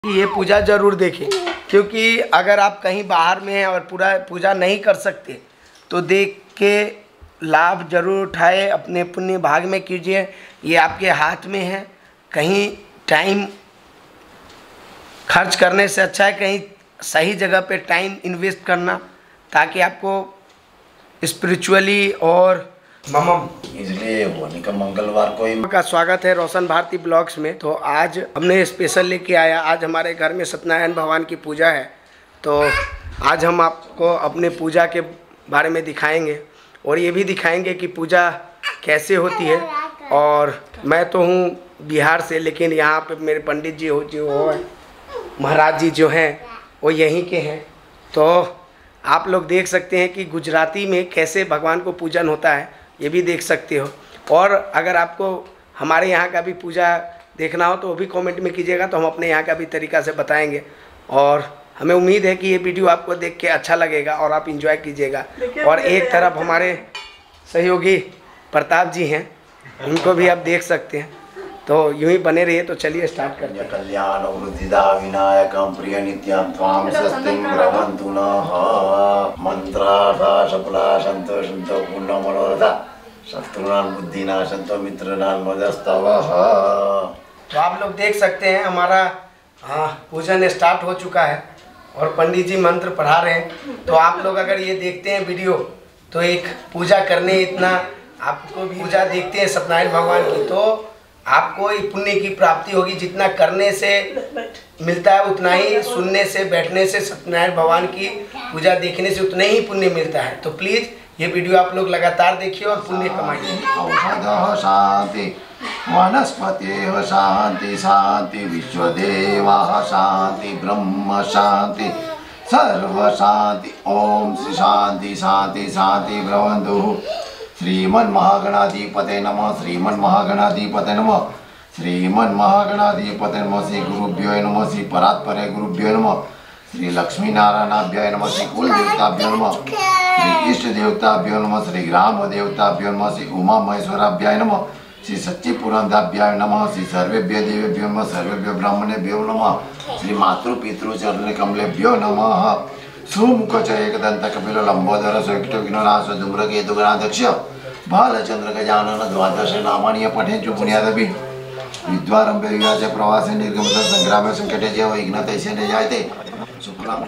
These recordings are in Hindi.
ये पूजा जरूर देखें, क्योंकि अगर आप कहीं बाहर में हैं और पूरा पूजा नहीं कर सकते तो देख के लाभ जरूर उठाए, अपने पुण्य भाग में कीजिए। ये आपके हाथ में है। कहीं टाइम खर्च करने से अच्छा है कहीं सही जगह पे टाइम इन्वेस्ट करना, ताकि आपको स्पिरिचुअली और ममम इसलिए होने का मंगलवार को ही का स्वागत है रोशन भारती ब्लॉग्स में। तो आज हमने स्पेशल लेके आया, आज हमारे घर में सत्यनारायण भगवान की पूजा है। तो आज हम आपको अपने पूजा के बारे में दिखाएंगे और ये भी दिखाएंगे कि पूजा कैसे होती है। और मैं तो हूँ बिहार से, लेकिन यहाँ पे मेरे पंडित जी जो महाराज जी जो हैं वो यहीं के हैं। तो आप लोग देख सकते हैं कि गुजराती में कैसे भगवान को पूजन होता है, ये भी देख सकते हो। और अगर आपको हमारे यहाँ का भी पूजा देखना हो तो वो भी कमेंट में कीजिएगा, तो हम अपने यहाँ का भी तरीका से बताएंगे। और हमें उम्मीद है कि ये वीडियो आपको देख के अच्छा लगेगा और आप इंजॉय कीजिएगा। और एक तरफ हमारे सहयोगी प्रताप जी हैं, उनको भी आप देख सकते हैं। तो यूं ही बने रहिए। तो चलिए स्टार्ट करते हैं। कल्याण वृद्धिदा विनायकं प्रिय नित्यं त्वां स्वस्तिं भ्रवन्तु नः मंत्रार्था सफला संतो संतो पूर्ण मनोरथा शत्रुनां बुद्धिना संतो मित्रनां मदस्तवः। तो आप लोग देख सकते हैं हमारा पूजन स्टार्ट हो चुका है और पंडित जी मंत्र पढ़ा रहे हैं। तो आप लोग अगर ये देखते हैं वीडियो तो एक पूजा करने इतना आपको भी पूजा देखते हैं सत्यनारायण भगवान की, तो आपको पुण्य की प्राप्ति होगी। जितना करने से मिलता है उतना ही सुनने से, बैठने से, सत्यनारायण भगवान की पूजा देखने से उतना ही पुण्य मिलता है। तो प्लीज़ ये वीडियो आप लोग लगातार देखिए और पुण्य कमाइए। औषधः शांति वनस्पतिः शांति शांति विश्वदेवः शांति ब्रह्म शांति सर्व शांति। ओम श्री शांति शांति शांति भ्रवन्तु। श्रीमन्महागणाधिपते नमः श्रीमन्महागणाधिपते नमः श्रीमन्महागणाधिपते नमः। श्री गुरुभ्यो नमः श्री परात्परे गुरुभ्यो नमः श्री लक्ष्मी नारायणाभ्याय नमः श्री कुल देवताभ्यो नमः श्री इष्ट देवताभ्यो नमः श्री ग्राम देवताभ्यो नमः श्री उमा महेश्वराभ्याय नमः श्री सच्ची पुराणाभ्याय नमः श्री सर्वेभ्यो देवेभ्यो नमः सर्वेभ्यो ब्राह्मणेभ्यो नमः श्री मातृ पितृ चरण कमलेभ्यो नमः। सुमुख च एकदंत कपिल लंबोदर सुष्टुघ्ननाश धूम्रकेतु गणाध्यक्ष बालचंद्र गजानन द्वादश नामानि पठेषु पुण्यादपि विद्वारंभे विवाचे प्रवासे निर्गमत संग्रामे संकटे च विघ्नतैस्य न जायते सुफलां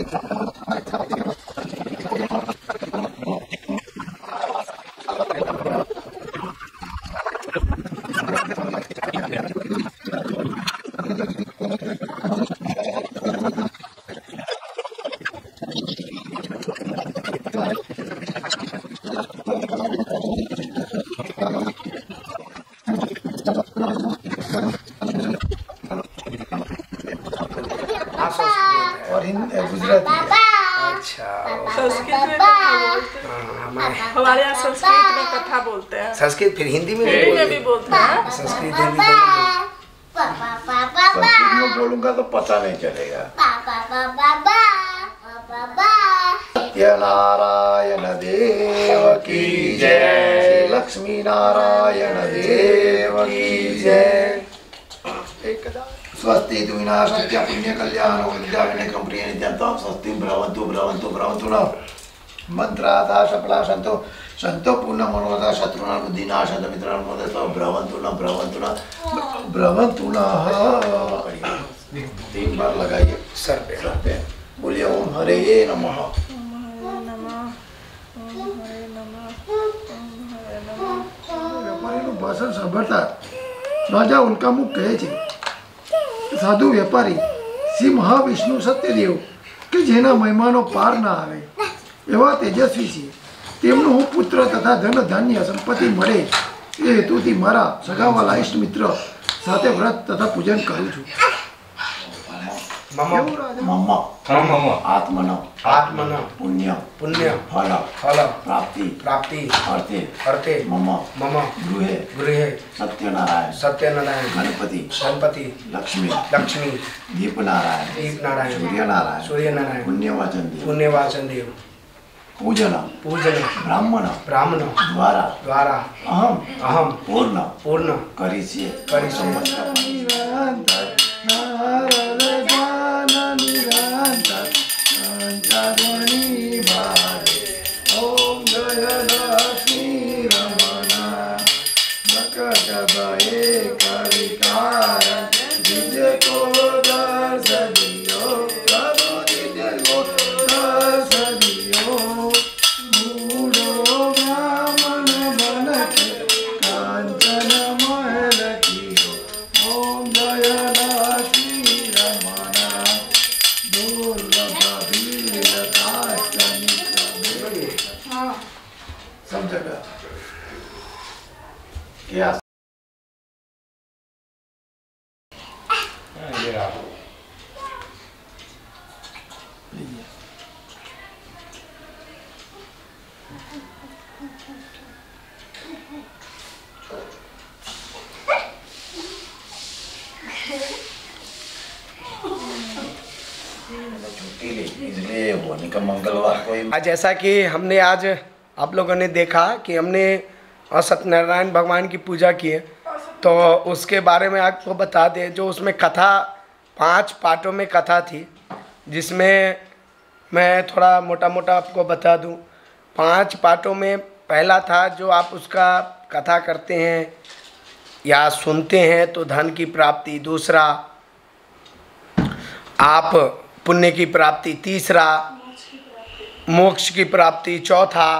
और गुजराती। अच्छा, संस्कृत में कथा बोलते हैं। हमारे यहाँ संस्कृत में कथा बोलते हैं। संस्कृत फिर हिंदी में भी बोलते हैं। संस्कृत हिंदी दोनों। संस्कृत में बोलूंगा तो पता नहीं चलेगा। सत्यनारायण देव की जय। लक्ष्मी नारायण देव की जय। स्वस्ति विनाशत्या पुण्य कल्याण विद्याविनयकं प्रिय नित्यं त्वां स्वस्ति भ्रवन्तु भ्रवन्तु भ्रवन्तु नः। मंत्रार्था सफला संतो संतो पूर्ण मनोरथा शत्रुनां बुद्धिनाशं मित्राणां मदस्तवः भ्रवन्तु नः भ्रवन्तु नः भ्रवन्तु नः। 3 बार लगाइए सर पे। बोलिए ओम हरे नमः। વેપારીનું ભાષણ સાંભળતા રાજા ઉલ્કામુખ કહે છે, સાધુ વેપારી શ્રી મહાવિષ્ણુ સત્યદેવ કે જેના મહિમાનો પાર ના આવે એવા તેજસ્વી છે, તેમનો હું પુત્ર તથા ધન ધાન્ય સંપત્તિ મળે એ હેતુથી મારા સગાવાલા ઇષ્ટ મિત્ર સાથે વ્રત તથા પૂજન કરું છું। मम आत्मन आत्मन पुण्य पुण्य फल फल प्राप्ति प्राप्ति अर्थे अर्थे मम मम गृहे गृहे सत्यनारायण सत्यनारायण गणपति गणपति लक्ष्मी लक्ष्मी दीपनारायण दीपनारायण सूर्यनारायण सूर्यनारायण पुण्यवाचन देव पुण्यवाचन देव पूजन पूजन ब्राह्मण ब्राह्मण द्वारा द्वारा अहम अहम पूर्ण पूर्ण करिष्ये करिष्ये। छुट्टी ली, इसलिए वो नहीं का मंगलवार को ही। जैसा कि हमने आज आप लोगों ने देखा कि हमने सत्यनारायण भगवान की पूजा की है, तो उसके बारे में आपको बता दें। जो उसमें कथा 5 पार्टों में कथा थी, जिसमें मैं थोड़ा मोटा मोटा आपको बता दूं। 5 पार्टों में पहला था जो आप उसका कथा करते हैं या सुनते हैं तो धन की प्राप्ति, दूसरा आप पुण्य की प्राप्ति, तीसरा मोक्ष की प्राप्ति, चौथा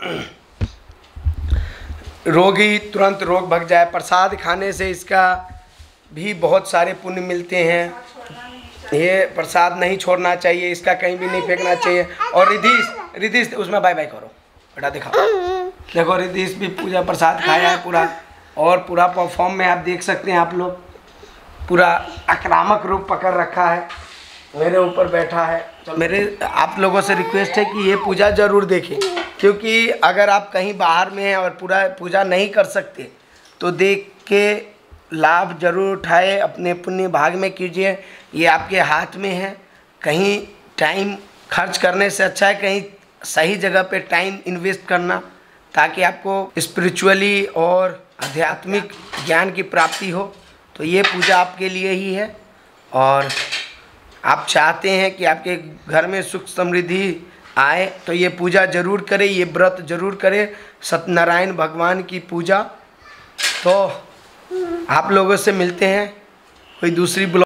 रोगी तुरंत रोग भग जाए। प्रसाद खाने से इसका भी बहुत सारे पुण्य मिलते हैं। ये प्रसाद नहीं छोड़ना चाहिए, इसका कहीं भी नहीं फेंकना चाहिए। और रिद्धीश उसमें बाय बाय करो बेटा, देखो रिद्धीश भी पूजा प्रसाद खाया है पूरा, और पूरा परफॉर्म में आप देख सकते हैं। आप लोग पूरा आक्रामक रूप पकड़ रखा है, मेरे ऊपर बैठा है। तो मेरे आप लोगों से रिक्वेस्ट है कि ये पूजा ज़रूर देखें, क्योंकि अगर आप कहीं बाहर में हैं और पूरा पूजा नहीं कर सकते तो देख के लाभ जरूर उठाए, अपने पुण्य भाग में कीजिए। ये आपके हाथ में है। कहीं टाइम खर्च करने से अच्छा है कहीं सही जगह पे टाइम इन्वेस्ट करना, ताकि आपको स्पिरिचुअली और आध्यात्मिक ज्ञान की प्राप्ति हो। तो ये पूजा आपके लिए ही है, और आप चाहते हैं कि आपके घर में सुख समृद्धि आए तो ये पूजा जरूर करें, ये व्रत जरूर करें, सत्यनारायण भगवान की पूजा। तो आप लोगों से मिलते हैं कोई दूसरी